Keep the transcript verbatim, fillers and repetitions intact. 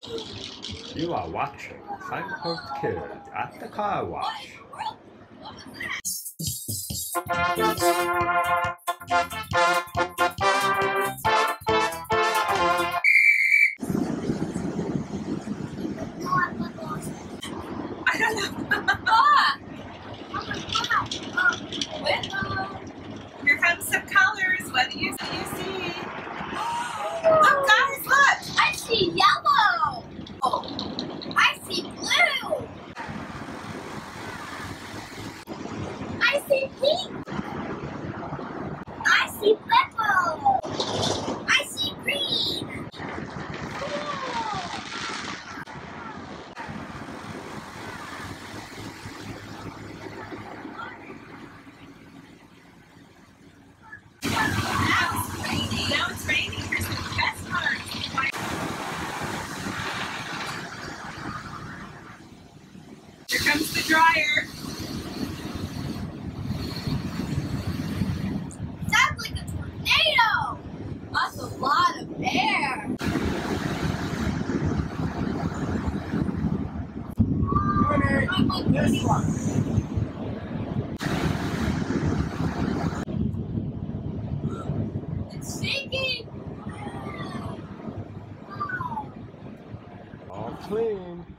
You are watching Signpost Kids at the Car Wash. I don't know. Here comes some colors. What do you, do you see? Look, guys, look. I see yellow. Oh, I see blue. I see pink. I see purple. I see green. Now it's raining. Now it's raining. Here's the best part. Here comes the dryer. Sounds like a tornado. That's a lot of air. This one. It's shaking. All clean.